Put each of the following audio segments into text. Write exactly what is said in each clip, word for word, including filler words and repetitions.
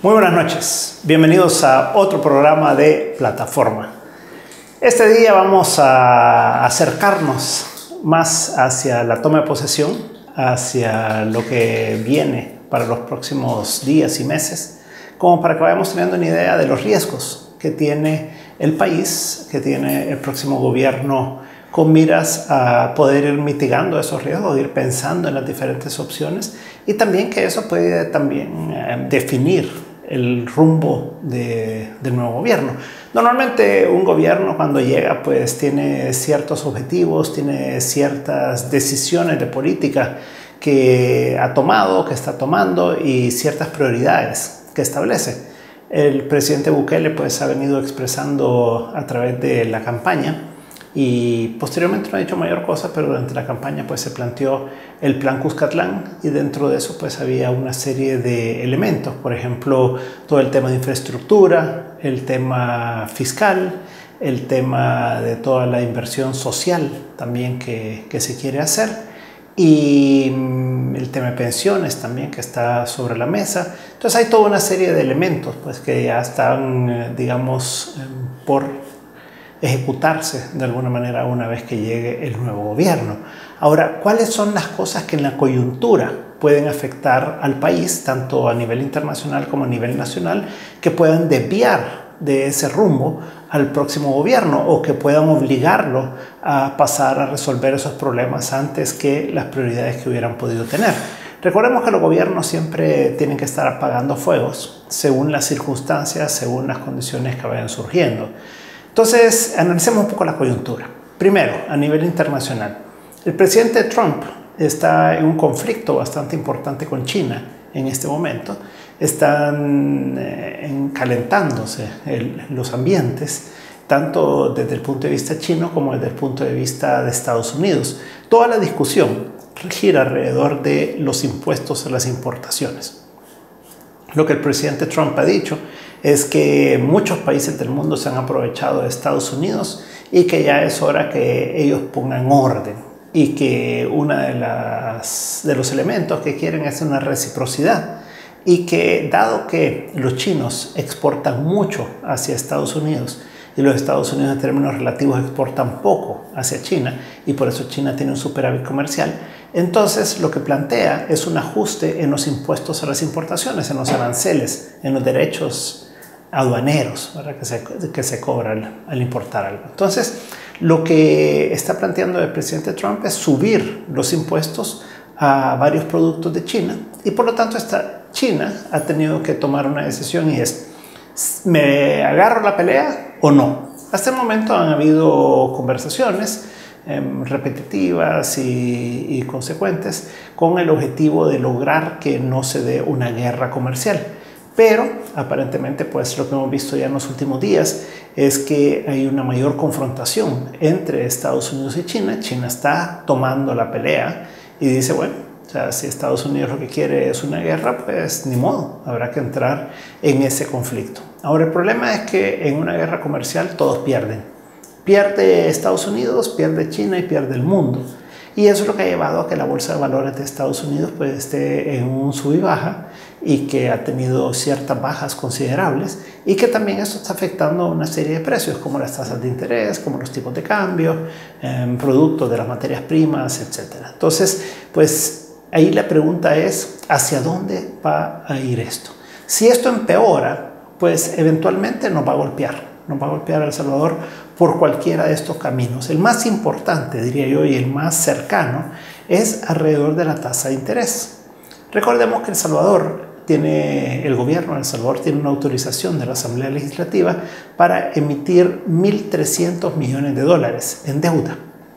Muy buenas noches, bienvenidos a otro programa de Plataforma. Este día vamos a acercarnos más hacia la toma de posesión, hacia lo que viene para los próximos días y meses, como para que vayamos teniendo una idea de los riesgos que tiene el país, que tiene el próximo gobierno, con miras a poder ir mitigando esos riesgos, ir pensando en las diferentes opciones, y también que eso puede también eh, definir el rumbo de, del nuevo gobierno. Normalmente un gobierno cuando llega pues tiene ciertos objetivos, tiene ciertas decisiones de política que ha tomado, que está tomando y ciertas prioridades que establece. El presidente Bukele pues ha venido expresando a través de la campaña y posteriormente no ha dicho mayor cosa, pero durante la campaña pues se planteó el plan Cuscatlán y dentro de eso pues había una serie de elementos, por ejemplo todo el tema de infraestructura, el tema fiscal, el tema de toda la inversión social también que, que se quiere hacer y el tema de pensiones también que está sobre la mesa. Entonces hay toda una serie de elementos pues que ya están digamos por ejecutarse de alguna manera una vez que llegue el nuevo gobierno. Ahora, ¿cuáles son las cosas que en la coyuntura pueden afectar al país, tanto a nivel internacional como a nivel nacional, que puedan desviar de ese rumbo al próximo gobierno o que puedan obligarlo a pasar a resolver esos problemas antes que las prioridades que hubieran podido tener? Recordemos que los gobiernos siempre tienen que estar apagando fuegos según las circunstancias, según las condiciones que vayan surgiendo. Entonces, analicemos un poco la coyuntura. Primero, a nivel internacional. El presidente Trump está en un conflicto bastante importante con China en este momento. Están eh, calentándose el, los ambientes, tanto desde el punto de vista chino como desde el punto de vista de Estados Unidos. Toda la discusión gira alrededor de los impuestos a las importaciones. Lo que el presidente Trump ha dicho es que muchos países del mundo se han aprovechado de Estados Unidos y que ya es hora que ellos pongan orden y que uno de, las, de los elementos que quieren es una reciprocidad y que dado que los chinos exportan mucho hacia Estados Unidos y los Estados Unidos en términos relativos exportan poco hacia China y por eso China tiene un superávit comercial, entonces lo que plantea es un ajuste en los impuestos a las importaciones, en los aranceles, en los derechos aduaneros, ¿verdad? Que, se, que se cobran al, al importar algo. Entonces lo que está planteando el presidente Trump es subir los impuestos a varios productos de China y por lo tanto esta China ha tenido que tomar una decisión y es ¿me agarro la pelea o no? Hasta el momento han habido conversaciones eh, repetitivas y, y consecuentes con el objetivo de lograr que no se dé una guerra comercial. Pero aparentemente pues lo que hemos visto ya en los últimos días es que hay una mayor confrontación entre Estados Unidos y China. China está tomando la pelea y dice, bueno, o sea, si Estados Unidos lo que quiere es una guerra, pues ni modo, habrá que entrar en ese conflicto. Ahora el problema es que en una guerra comercial todos pierden. Pierde Estados Unidos, pierde China y pierde el mundo. Y eso es lo que ha llevado a que la bolsa de valores de Estados Unidos pues, esté en un sub y baja y que ha tenido ciertas bajas considerables y que también esto está afectando a una serie de precios como las tasas de interés, como los tipos de cambio, eh, productos de las materias primas, etcétera. Entonces, pues ahí la pregunta es ¿hacia dónde va a ir esto? Si esto empeora, pues eventualmente nos va a golpear. Nos va a golpear a El Salvador por cualquiera de estos caminos. El más importante, diría yo, y el más cercano, es alrededor de la tasa de interés. Recordemos que El Salvador tiene, el gobierno de El Salvador tiene una autorización de la Asamblea Legislativa para emitir mil trescientos millones de dólares en deuda.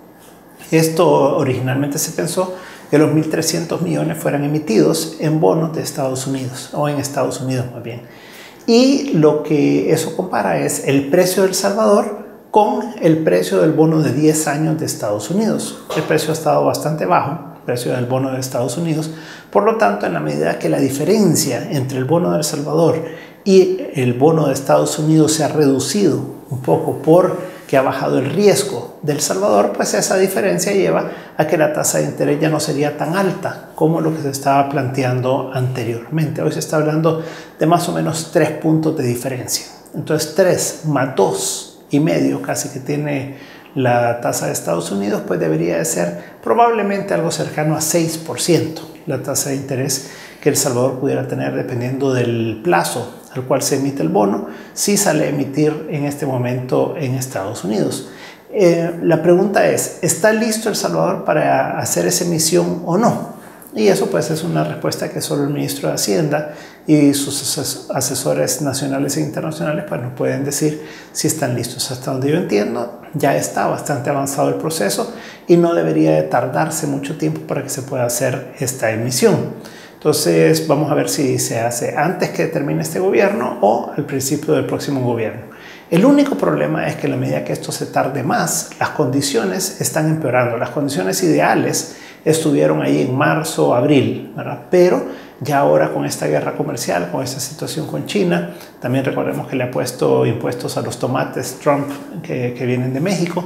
Esto originalmente se pensó que los mil trescientos millones fueran emitidos en bonos de Estados Unidos, o en Estados Unidos más bien. Y lo que eso compara es el precio de El Salvador con el precio del bono de diez años de Estados Unidos. El precio ha estado bastante bajo, el precio del bono de Estados Unidos. Por lo tanto, en la medida que la diferencia entre el bono de El Salvador y el bono de Estados Unidos se ha reducido un poco por que ha bajado el riesgo de El Salvador, pues esa diferencia lleva a que la tasa de interés ya no sería tan alta como lo que se estaba planteando anteriormente. Hoy se está hablando de más o menos tres puntos de diferencia. Entonces tres más dos y medio casi que tiene la tasa de Estados Unidos, pues debería de ser probablemente algo cercano a seis por ciento la tasa de interés que El Salvador pudiera tener dependiendo del plazo al cual se emite el bono, si sale a emitir en este momento en Estados Unidos. Eh, la pregunta es, ¿está listo El Salvador para hacer esa emisión o no? Y eso pues es una respuesta que solo el ministro de Hacienda y sus asesores nacionales e internacionales pues nos pueden decir si están listos. Hasta donde yo entiendo, ya está bastante avanzado el proceso y no debería de tardarse mucho tiempo para que se pueda hacer esta emisión. Entonces vamos a ver si se hace antes que termine este gobierno o al principio del próximo gobierno. El único problema es que a la medida que esto se tarde más, las condiciones están empeorando. Las condiciones ideales estuvieron ahí en marzo, abril, ¿verdad? Pero ya ahora con esta guerra comercial, con esta situación con China, también recordemos que le ha puesto impuestos a los tomates Trump que, que vienen de México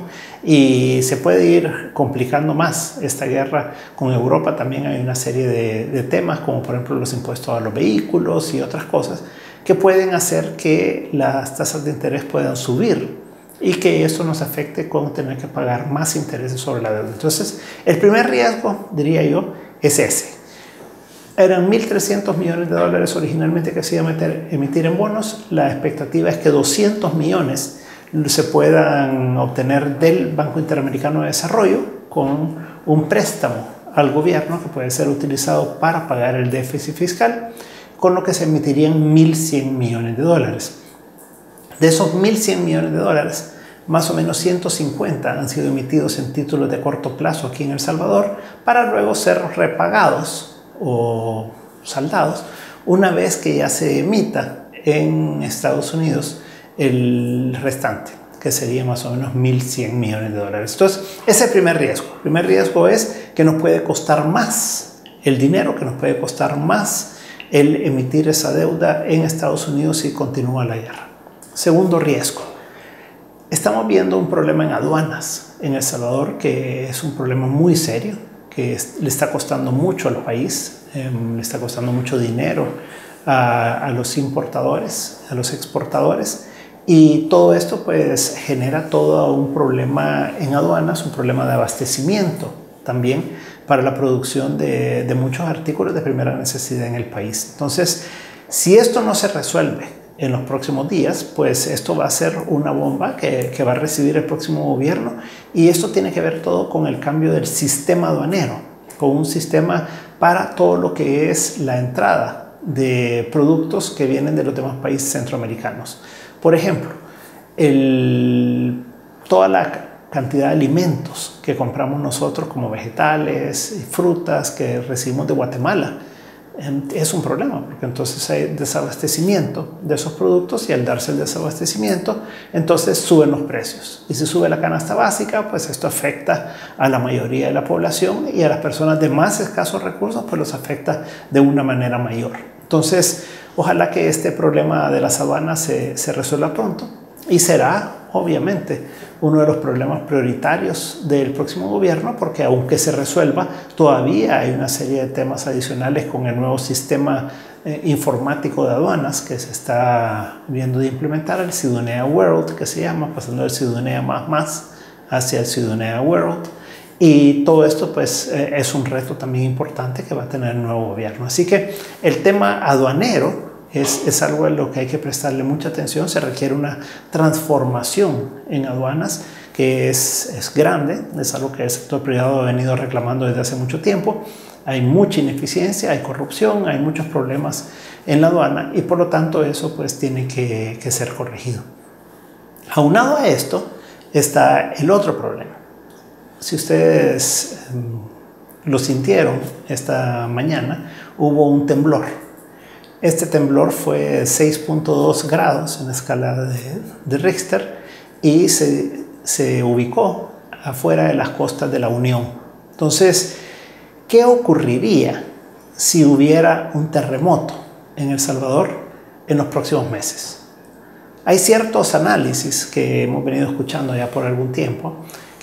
y se puede ir complicando más esta guerra. Con Europa también hay una serie de, de temas como por ejemplo los impuestos a los vehículos y otras cosas que pueden hacer que las tasas de interés puedan subir y que esto nos afecte con tener que pagar más intereses sobre la deuda. Entonces, el primer riesgo, diría yo, es ese. Eran mil trescientos millones de dólares originalmente que se iba a meter, emitir en bonos. La expectativa es que doscientos millones se puedan obtener del Banco Interamericano de Desarrollo con un préstamo al gobierno que puede ser utilizado para pagar el déficit fiscal, con lo que se emitirían mil cien millones de dólares. De esos mil cien millones de dólares, más o menos ciento cincuenta han sido emitidos en títulos de corto plazo aquí en El Salvador para luego ser repagados o saldados una vez que ya se emita en Estados Unidos el restante, que sería más o menos mil cien millones de dólares. Entonces, ese es el primer riesgo. El primer riesgo es que nos puede costar más el dinero, que nos puede costar más el emitir esa deuda en Estados Unidos si continúa la guerra. Segundo riesgo, estamos viendo un problema en aduanas en El Salvador que es un problema muy serio, que es, le está costando mucho al país, eh, le está costando mucho dinero a, a los importadores, a los exportadores, y todo esto pues genera todo un problema en aduanas, un problema de abastecimiento también para la producción de, de muchos artículos de primera necesidad en el país. Entonces, si esto no se resuelve en los próximos días, pues esto va a ser una bomba que, que va a recibir el próximo gobierno, y esto tiene que ver todo con el cambio del sistema aduanero, con un sistema para todo lo que es la entrada de productos que vienen de los demás países centroamericanos. Por ejemplo, el, toda la cantidad de alimentos que compramos nosotros como vegetales y frutas que recibimos de Guatemala es un problema, porque entonces hay desabastecimiento de esos productos, y al darse el desabastecimiento entonces suben los precios, y si sube la canasta básica pues esto afecta a la mayoría de la población, y a las personas de más escasos recursos pues los afecta de una manera mayor. Entonces ojalá que este problema de las aduanas se, se resuelva pronto, y será obviamente uno de los problemas prioritarios del próximo gobierno, porque aunque se resuelva, todavía hay una serie de temas adicionales con el nuevo sistema eh, informático de aduanas que se está viendo de implementar, el Cyudunea World, que se llama, pasando del Cyudunea más más hacia el Cyudunea World. Y todo esto pues eh, es un reto también importante que va a tener el nuevo gobierno. Así que el tema aduanero Es, es algo a lo que hay que prestarle mucha atención. Se requiere una transformación en aduanas que es, es grande, es algo que el sector privado ha venido reclamando desde hace mucho tiempo. Hay mucha ineficiencia, hay corrupción, hay muchos problemas en la aduana, y por lo tanto eso pues tiene que, que ser corregido. Aunado a esto está el otro problema. Si ustedes eh, lo sintieron esta mañana, hubo un temblor. Este temblor fue seis punto dos grados en la escala de, de Richter, y se, se ubicó afuera de las costas de la Unión. Entonces, ¿qué ocurriría si hubiera un terremoto en El Salvador en los próximos meses? Hay ciertos análisis que hemos venido escuchando ya por algún tiempo,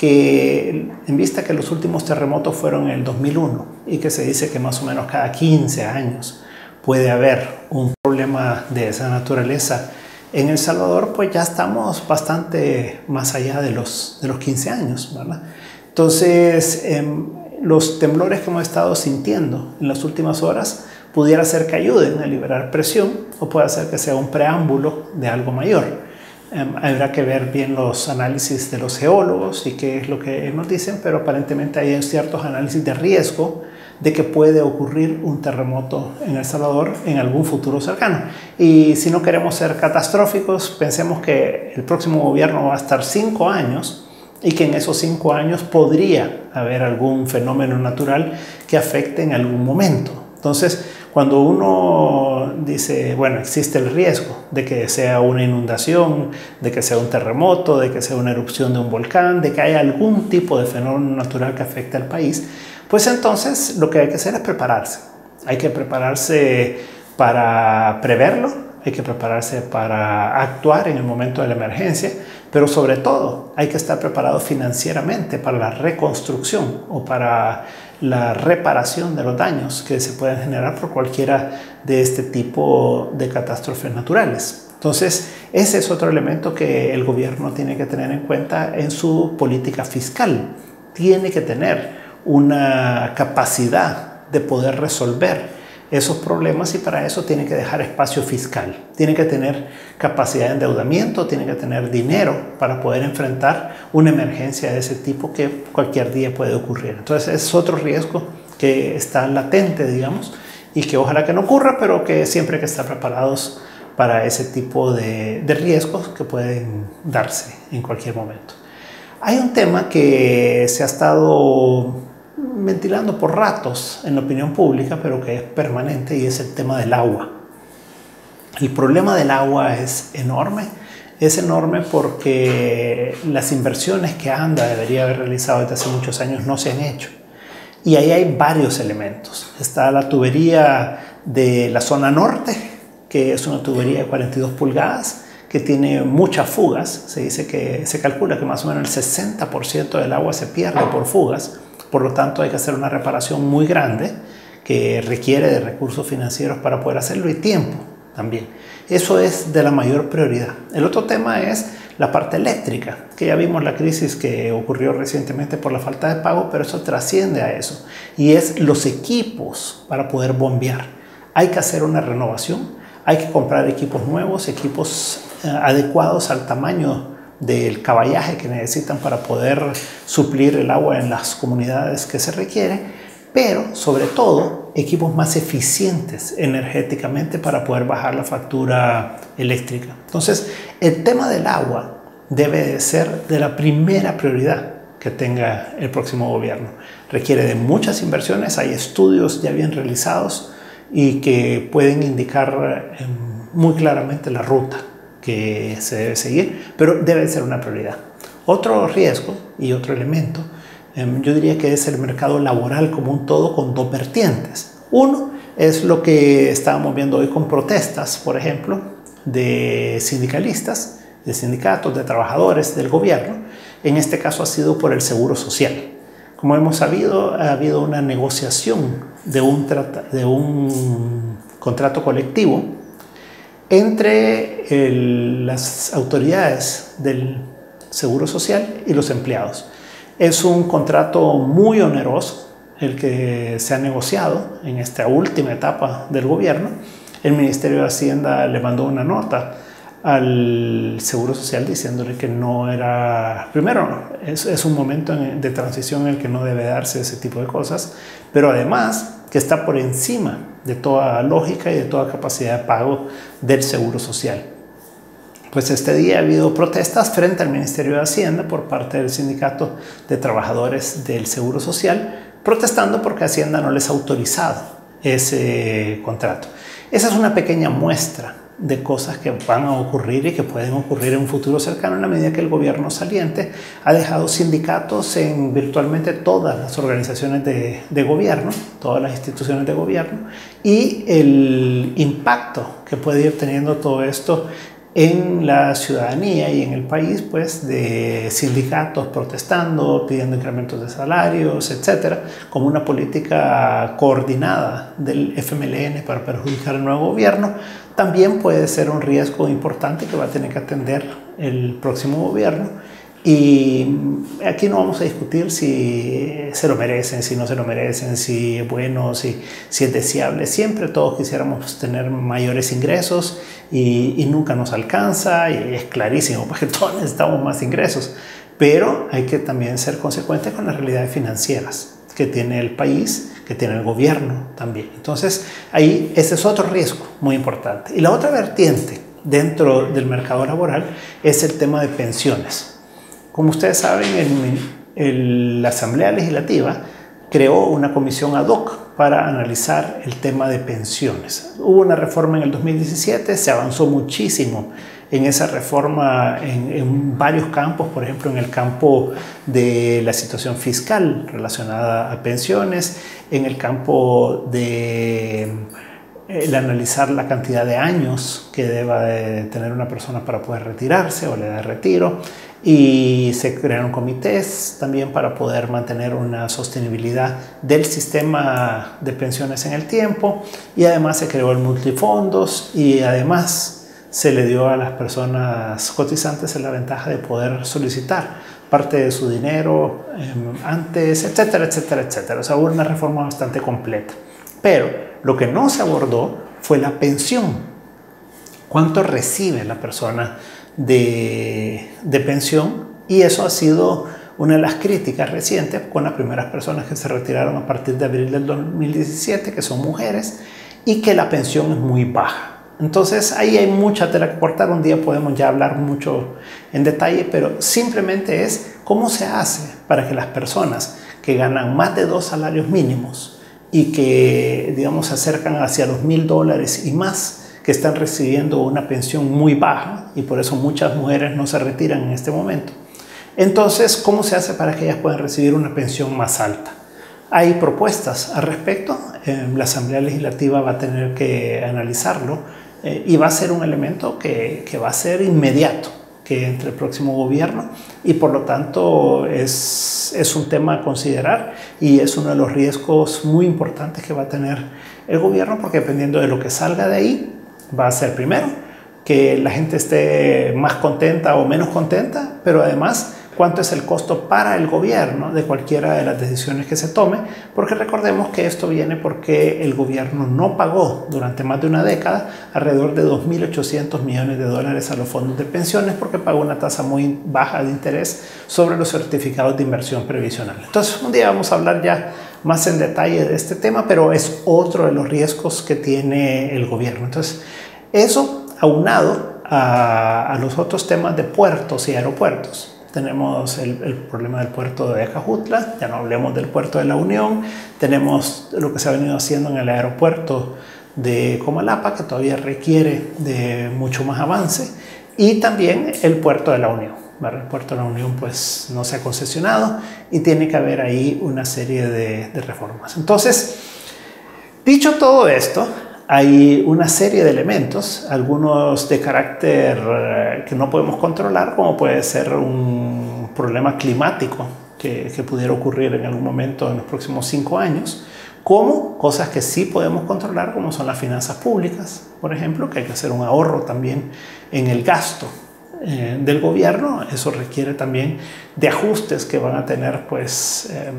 que en vista que los últimos terremotos fueron en el dos mil uno y que se dice que más o menos cada quince años puede haber un problema de esa naturaleza en El Salvador, pues ya estamos bastante más allá de los, de los quince años, ¿verdad? Entonces, eh, los temblores que hemos estado sintiendo en las últimas horas pudiera ser que ayuden a liberar presión o puede ser que sea un preámbulo de algo mayor. Eh, habrá que ver bien los análisis de los geólogos y qué es lo que nos dicen, pero aparentemente hay ciertos análisis de riesgo de que puede ocurrir un terremoto en El Salvador en algún futuro cercano. Y si no queremos ser catastróficos, pensemos que el próximo gobierno va a estar cinco años y que en esos cinco años podría haber algún fenómeno natural que afecte en algún momento. Entonces, cuando uno dice, bueno, existe el riesgo de que sea una inundación, de que sea un terremoto, de que sea una erupción de un volcán, de que haya algún tipo de fenómeno natural que afecte al país, pues entonces lo que hay que hacer es prepararse. Hay que prepararse para preverlo, hay que prepararse para actuar en el momento de la emergencia, pero sobre todo hay que estar preparado financieramente para la reconstrucción o para la reparación de los daños que se pueden generar por cualquiera de este tipo de catástrofes naturales. Entonces, ese es otro elemento que el gobierno tiene que tener en cuenta en su política fiscal. Tiene que tener una capacidad de poder resolver esos problemas y para eso tiene que dejar espacio fiscal. Tiene que tener capacidad de endeudamiento, tiene que tener dinero para poder enfrentar una emergencia de ese tipo que cualquier día puede ocurrir. Entonces es otro riesgo que está latente, digamos, y que ojalá que no ocurra, pero que siempre hay que estar preparados para ese tipo de, de riesgos que pueden darse en cualquier momento. Hay un tema que se ha estado ventilando por ratos en la opinión pública, pero que es permanente, y es el tema del agua. El problema del agua es enorme. Es enorme porque las inversiones que ANDA debería haber realizado desde hace muchos años no se han hecho. Y ahí hay varios elementos. Está la tubería de la zona norte, que es una tubería de cuarenta y dos pulgadas, que tiene muchas fugas. Se dice que se calcula que más o menos el sesenta por ciento del agua se pierde por fugas. Por lo tanto, hay que hacer una reparación muy grande que requiere de recursos financieros para poder hacerlo y tiempo también. Eso es de la mayor prioridad. El otro tema es la parte eléctrica, que ya vimos la crisis que ocurrió recientemente por la falta de pago, pero eso trasciende a eso. Y es los equipos para poder bombear. Hay que hacer una renovación, hay que comprar equipos nuevos, equipos eh, adecuados al tamaño del caballaje que necesitan para poder suplir el agua en las comunidades que se requiere, pero sobre todo equipos más eficientes energéticamente para poder bajar la factura eléctrica. Entonces, el tema del agua debe de ser de la primera prioridad que tenga el próximo gobierno. Requiere de muchas inversiones, hay estudios ya bien realizados y que pueden indicar eh, muy claramente la ruta que se debe seguir, pero debe ser una prioridad. Otro riesgo y otro elemento, eh, yo diría que es el mercado laboral como un todo con dos vertientes. Uno es lo que estábamos viendo hoy con protestas, por ejemplo, de sindicalistas, de sindicatos, de trabajadores del gobierno. En este caso ha sido por el seguro social. Como hemos sabido, ha habido una negociación de un, de un contrato colectivo entre el, las autoridades del Seguro Social y los empleados. Es un contrato muy oneroso el que se ha negociado en esta última etapa del gobierno. El Ministerio de Hacienda le mandó una nota al Seguro Social diciéndole que no era, primero, es, es un momento de transición en el que no debe darse ese tipo de cosas, pero además que está por encima de toda lógica y de toda capacidad de pago del Seguro Social. Pues este día ha habido protestas frente al Ministerio de Hacienda por parte del Sindicato de Trabajadores del Seguro Social, protestando porque Hacienda no les ha autorizado ese contrato. Esa es una pequeña muestra de cosas que van a ocurrir y que pueden ocurrir en un futuro cercano en la medida que el gobierno saliente ha dejado sindicatos en virtualmente todas las organizaciones de, de gobierno, todas las instituciones de gobierno, y el impacto que puede ir teniendo todo esto en la ciudadanía y en el país, pues, de sindicatos protestando, pidiendo incrementos de salarios, etcétera, como una política coordinada del F M L N para perjudicar al nuevo gobierno, también puede ser un riesgo importante que va a tener que atender el próximo gobierno. Y aquí no vamos a discutir si se lo merecen, si no se lo merecen, si es bueno, si, si es deseable. Siempre todos quisiéramos tener mayores ingresos y, y nunca nos alcanza, y es clarísimo porque todos necesitamos más ingresos. Pero hay que también ser consecuentes con las realidades financieras que tiene el país, que tiene el gobierno también. Entonces, ahí ese es otro riesgo muy importante. Y la otra vertiente dentro del mercado laboral es el tema de pensiones. Como ustedes saben, el, el, la Asamblea Legislativa creó una comisión ad hoc para analizar el tema de pensiones. Hubo una reforma en el dos mil diecisiete, se avanzó muchísimo en esa reforma en, en varios campos, por ejemplo, en el campo de la situación fiscal relacionada a pensiones, en el campo de el analizar la cantidad de años que deba de tener una persona para poder retirarse o la edad de retiro, y se crearon comités también para poder mantener una sostenibilidad del sistema de pensiones en el tiempo, y además se creó el multifondos, y además se le dio a las personas cotizantes la ventaja de poder solicitar parte de su dinero eh, antes, etcétera, etcétera, etcétera. O sea, hubo una reforma bastante completa. Pero lo que no se abordó fue la pensión. ¿Cuánto recibe la persona de, de pensión? Y eso ha sido una de las críticas recientes con las primeras personas que se retiraron a partir de abril del dos mil diecisiete, que son mujeres, y que la pensión es muy baja. Entonces ahí hay mucha tela que cortar. Un día podemos ya hablar mucho en detalle, pero simplemente es cómo se hace para que las personas que ganan más de dos salarios mínimos y que, digamos, se acercan hacia los mil dólares y más, que están recibiendo una pensión muy baja, y por eso muchas mujeres no se retiran en este momento. Entonces, ¿cómo se hace para que ellas puedan recibir una pensión más alta? Hay propuestas al respecto. Eh, la Asamblea Legislativa va a tener que analizarlo, eh, y va a ser un elemento que, que va a ser inmediato, que entre el próximo gobierno, y por lo tanto es, es un tema a considerar, y es uno de los riesgos muy importantes que va a tener el gobierno, porque dependiendo de lo que salga de ahí, va a ser primero que la gente esté más contenta o menos contenta, pero además cuánto es el costo para el gobierno de cualquiera de las decisiones que se tome, porque recordemos que esto viene porque el gobierno no pagó durante más de una década alrededor de dos mil ochocientos millones de dólares a los fondos de pensiones, porque pagó una tasa muy baja de interés sobre los certificados de inversión previsional. Entonces, un día vamos a hablar ya más en detalle de este tema, pero es otro de los riesgos que tiene el gobierno. Entonces, eso aunado a, a los otros temas de puertos y aeropuertos. Tenemos el, el problema del puerto de Acajutla, ya no hablemos del puerto de la Unión, tenemos lo que se ha venido haciendo en el aeropuerto de Comalapa, que todavía requiere de mucho más avance, y también el puerto de la Unión. ¿Verdad? El puerto de la Unión pues no se ha concesionado y tiene que haber ahí una serie de, de reformas. Entonces, dicho todo esto, hay una serie de elementos, algunos de carácter eh, que no podemos controlar, como puede ser un problema climático que, que pudiera ocurrir en algún momento en los próximos cinco años, como cosas que sí podemos controlar, como son las finanzas públicas, por ejemplo, que hay que hacer un ahorro también en el gasto eh, del gobierno. Eso requiere también de ajustes que van a tener pues eh,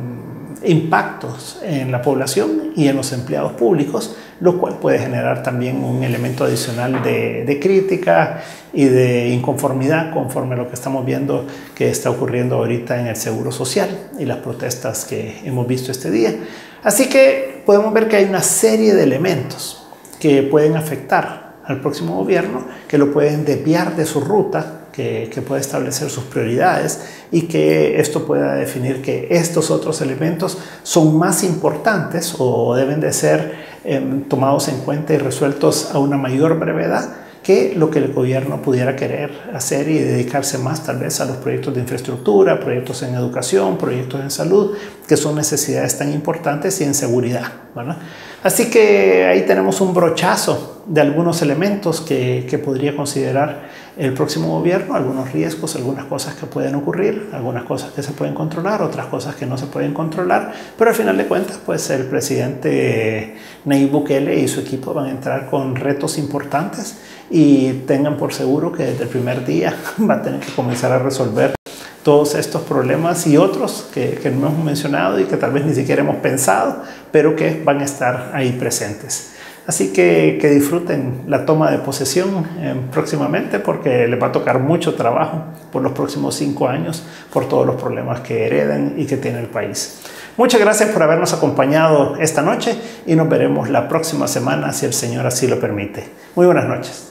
impactos en la población y en los empleados públicos, lo cual puede generar también un elemento adicional de, de crítica y de inconformidad conforme a lo que estamos viendo que está ocurriendo ahorita en el Seguro Social y las protestas que hemos visto este día. Así que podemos ver que hay una serie de elementos que pueden afectar al próximo gobierno, que lo pueden desviar de su ruta, que, que puede establecer sus prioridades, y que esto pueda definir que estos otros elementos son más importantes o deben de ser eh, tomados en cuenta y resueltos a una mayor brevedad que lo que el gobierno pudiera querer hacer y dedicarse más tal vez a los proyectos de infraestructura, proyectos en educación, proyectos en salud, que son necesidades tan importantes, y en seguridad, ¿verdad? Así que ahí tenemos un brochazo de algunos elementos que, que podría considerar el próximo gobierno, algunos riesgos, algunas cosas que pueden ocurrir, algunas cosas que se pueden controlar, otras cosas que no se pueden controlar, pero al final de cuentas, pues el presidente Nayib Bukele y su equipo van a entrar con retos importantes y tengan por seguro que desde el primer día va a tener que comenzar a resolver todos estos problemas y otros que, que no hemos mencionado y que tal vez ni siquiera hemos pensado, pero que van a estar ahí presentes. Así que que disfruten la toma de posesión eh, próximamente, porque les va a tocar mucho trabajo por los próximos cinco años por todos los problemas que hereden y que tiene el país. Muchas gracias por habernos acompañado esta noche y nos veremos la próxima semana si el Señor así lo permite. Muy buenas noches.